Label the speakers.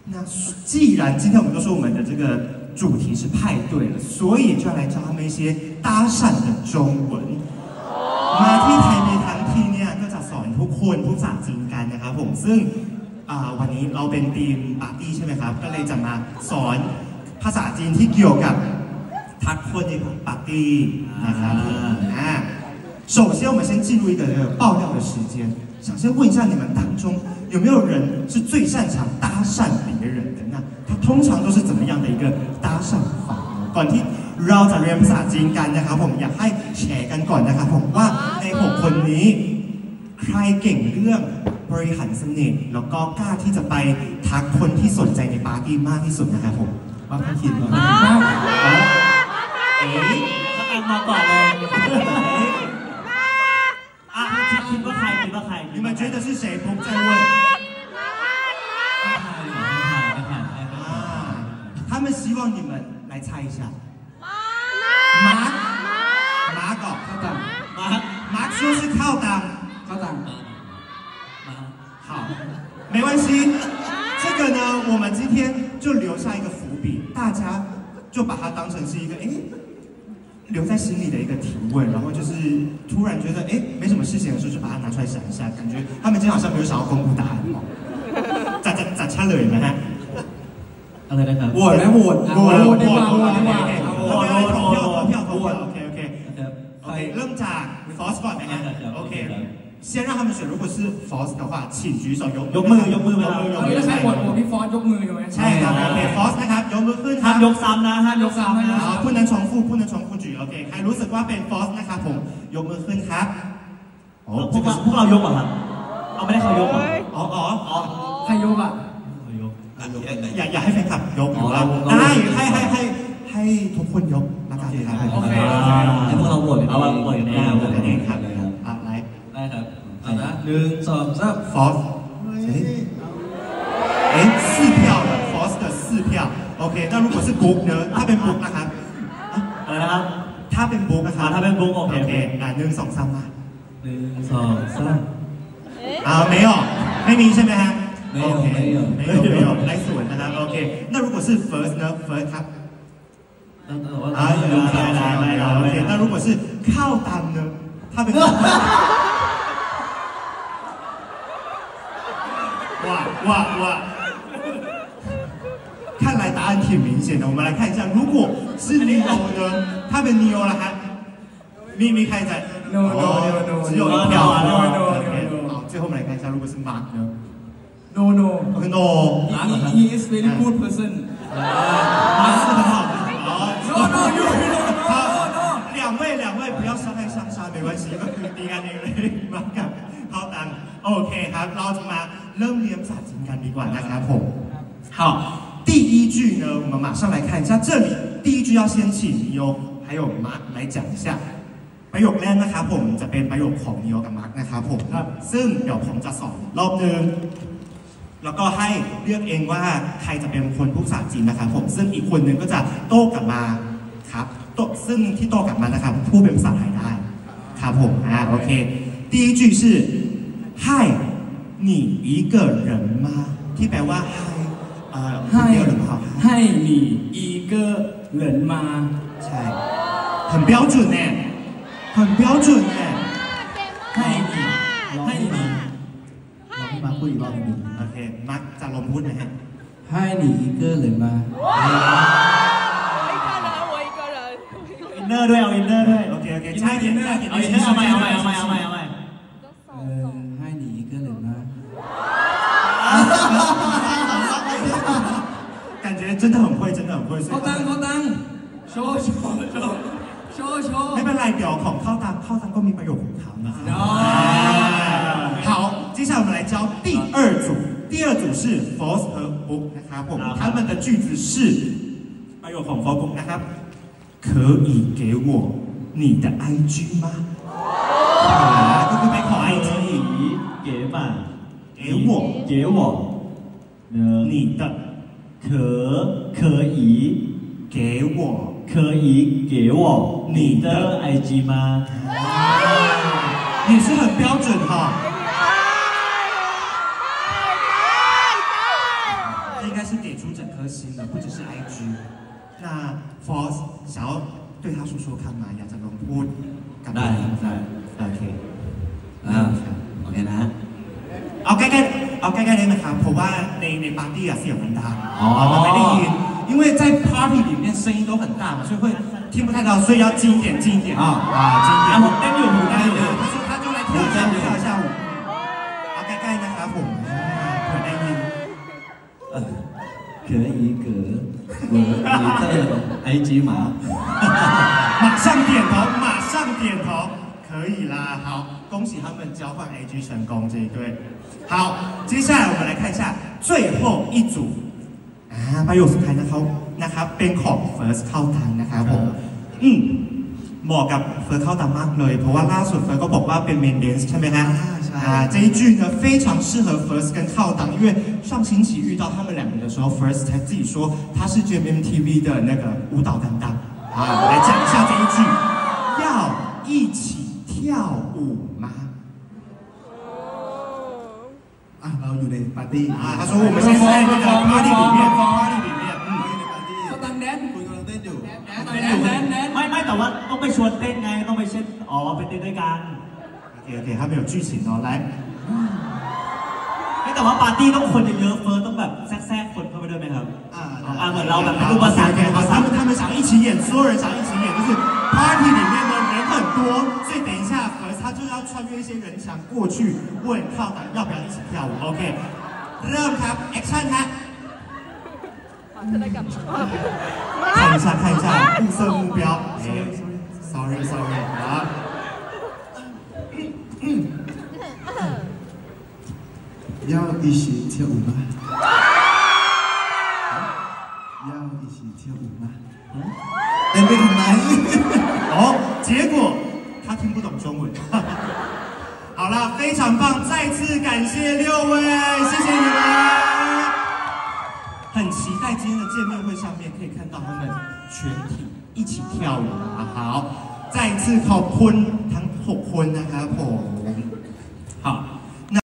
Speaker 1: 那既然今天我们都说我们的这个主题是派对了，所以就要来教他们一些搭讪的中文。มาที่ไทยมีทั้งทีเนี่ยก็จะสอนทุกคนพูดภาษาจีนกันนะครับผมซึ่งวันนี้เราเป็นทีมปาร์ตี้ใช่ไหมครับก็เลยจะมาสอนภาษาจีนที่เกี่ยวกับทักคนในปาร์ตี้นะครับ首先我们先进入一个爆料的时间，想先问一下你们当中有没有人是最擅长搭讪别人的？那他通常都是怎么样的一个搭讪法呢？ก่อนที่เราจะเรียนภาษาจีนกันนะครับผมอยากให้แชร์กันก่อนนะครับผมว่าใน6คนนี้ใครเก่งเรื่องบริหารเสน่ห์แล้วก็กล้าที่จะไปทักคนที่สนใจในปาร์ตี้มากที่สุดนะครับผมว่าพี่คิดว่า
Speaker 2: ถ้าแตงมาก่อนเลยคิดว่าใคร
Speaker 1: 你们觉得是谁不再问他们希望你们来猜一下马搞马说是靠档好没关系这个呢我们今天就留下一个伏笔大家就把它当成是一个留在心里的一个提问，然后就是突然觉得没什么事情的时候，就把它拿出来想一下，感觉他们今天好像没有想要公布答案哦。咋掐เลยนะฮะ
Speaker 2: อะไรนะครับ
Speaker 1: โหวตได้ป่ะโหวตOK เริ่มจาก Force ก่อนนะฮะโอเค先让他们选如果是 Force 的话请举手
Speaker 2: ยกมือ
Speaker 3: แล้วใครโหวตพี่ฟอสยกมืออยู่ไหม
Speaker 1: ใช่ครับโอเค Force นะครับยกมือขึ้น
Speaker 2: ห้ามยกซ้ำนะ
Speaker 1: 不能重复举โอเคใครรู้สึกว่าเป็น Force นะครับผมยกมือขึ้นครับ
Speaker 2: พวกเรายกเหรอครับเอาไม่ได้เขายกเหรอ
Speaker 3: ใครยก
Speaker 1: อย่าให้แฟนคลับยกหรือว่าให้ทุกคนยกแล้วกันครับ
Speaker 3: โอเค
Speaker 2: ให้พวกเราโหวตเอาว่าโหวตกันเอง
Speaker 1: ครับอะไร
Speaker 2: ได้ครับเอานะ1 2 3
Speaker 1: Force 4票了 Force 的4票 OK 那如果是 Book 呢ถ้าเป็น Book นะครับ
Speaker 2: อะไรนะครับ
Speaker 1: ถ้าเป็น Book นะครับ
Speaker 2: ถ้าเป็น Book โอเค
Speaker 1: 1 2 3มา
Speaker 2: 1 2 3
Speaker 1: ไม่มีใช่ไหมฮะ
Speaker 2: 没有
Speaker 1: 来สวนนะครับโอเค那如果是 First 呢 First ครับOK那如果是靠档呢他เป็น哇看来答案挺明显的我们来看一下如果是 Neo 呢他เป็น Neo 了哈มีใคร在
Speaker 3: No
Speaker 1: 只有1票好最后我们来看一下如果是 Mark 呢
Speaker 3: No he is very good person
Speaker 1: 马是很好的
Speaker 3: No
Speaker 1: 两位不要伤害上沙没关系ก็คือตีกันเองเลยมากับเข้าตังโอเคครับเราจะมาเริ่มเรียนภาษาจีนกันดีกว่านะครับผม好第一句呢我们马上来看一下这里第一句要先请Neo还有 Mark 来讲一下ประโยคแรกนะครับผมจะเป็นประโยคของ Neo กับ Mark นะครับผมซึ่งเดี๋ยวผมจะสอนรอบนึงแล้วก็ให้เลือกเองว่าใครจะเป็นคนพูดภาษาจีนนะครับผมซึ่งอีกคนนึงก็จะโต้กลับมาครับซึ่งที่โต้กลับมานะครับพูดเป็นภาษาไทยได้ครับผมโอเค第一句是嗨你一个人吗ที่แปลว่า
Speaker 3: ให้你一个人吗
Speaker 1: ใช่很标准呢很标准呢
Speaker 3: ให้你
Speaker 2: มาพูดอีกรอบนึง
Speaker 1: โอเคมักจะลงพูดนะฮะ
Speaker 3: ให้你一个人吗
Speaker 2: อินเนอร์ด้วยเอาอินเนอร์ด้วย
Speaker 1: โอเคใช่อินเนอร์
Speaker 2: เอาอินเนอร์เอาใหม่
Speaker 3: ให้你一个人吗
Speaker 1: 感觉真的很会
Speaker 3: เข้าตังโชว์
Speaker 1: ไม่เป็นไรเดี๋ยวของเข้าตังก็มีประโยชน์ของเขา好接下来我们来教第二组是 Force 和 Book นะครับผม他们的句子是ประโยคของ Force Book นะครับ可以给我你的 IG 吗ก็คือไปขอ IG
Speaker 2: 给我
Speaker 1: 你的
Speaker 2: 可以给我你的 IG 吗
Speaker 1: 也是很标准哈应该是给出整颗心的，不只是 IG。那 Force 想要对他说说看嘛，อยากจะลองพูดกับได้โอเค
Speaker 2: โอเคนะ
Speaker 1: เอาใกล้ๆได้ไหมครับเพราะว่าในปาร์ตี้เสียงมันดังเราไม่ได้ยิน因为在 party 里面声音都很大嘛，所以会听不太到，所以要近一点近一点近一点
Speaker 2: ผมเต้นอยู่
Speaker 1: 他说他就来跳一下舞เอาใกล้ๆนะครับผมเผื่อได้ยิน
Speaker 2: 可以给我你的 IG 吗
Speaker 1: 马上点头可以啦好恭喜他们交换 IG 成功这一对好接下来我们来看一下最后一组ประโยคสุดท้ายนะครับเป็นของ First เข้าตังนะครับผมเหมาะกับ First เข้าตังมากเลยเพราะว่าล่าสุด First ก็บอกว่าเป็น Main Dance ใช่ไหมฮะ这一句呢非常适合 First 跟靠档因为上星期遇到他们两个的时候 First 才自己说他是 GMMTV 的那个舞蹈担当来讲一下这一句要一起跳舞吗
Speaker 3: เราอยู่ในปาร์ตี้
Speaker 1: 他说我们现在在那个 party 里面
Speaker 3: เขาตั้งแดนคุณกำลังเต้นอยู่
Speaker 2: ไม่แต่ว่าต้องไปชวนเต้นไงต้องไปเช่นไปเต้นด้วยกัน
Speaker 1: OK他们有剧情哦来
Speaker 2: แต่ว่าปาร์ตี้ต้องคนเยอะๆเฟิร์สต้องแบบแทรกคนเข้าไปด้วยไหมครับเหมือนเราแบบเป็นรูปภาษา
Speaker 1: 他们想一起演所有人想一起演就是 party 里面呢人很多所以等一下他就要穿越一些人墙过去问靠档要不要一起跳舞 OK เริ่มครับ action ฮะ看一下物色目标 sorry 好
Speaker 3: 要一起跳舞吗？要一起跳舞吗？เต้นไปทำไม
Speaker 1: 结果他听不懂中文好了非常棒再次感谢6位谢谢你们很期待今天的见面会上面可以看到他们全体一起跳舞好再次ขอบคุณทั้ง6คนนะครับผม